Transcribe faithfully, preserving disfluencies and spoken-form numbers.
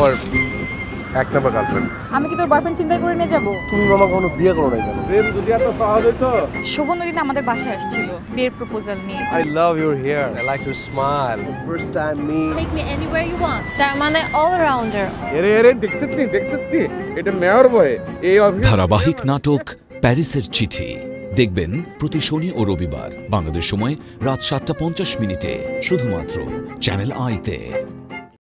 আমার এক number girlfriend. আমি কি তোর বয়ফ্রেন্ড চিন্তা করে নিয়ে যাব? তুমি মামা কোনো বিয়ে করো নাই কেন? প্রেম যদি এত সহজ হইতো। শোভন দিন আমাদের বাসায় আসছিল বিয়ের প্রপোজাল নিয়ে। I love your hair. I like your smile. The first time me. Take me anywhere you want. তার মানে all rounder. এরে এরে দেখছতি দেখছতি এটা মেয়র বয়। এই ধারাবাহিক নাটক প্যারিসের চিঠি দেখবেন প্রতি শনি ও রবিবার বাংলাদেশ সময় রাত সাতটা পঞ্চাশ মিনিটে শুধুমাত্র চ্যানেল আইতে।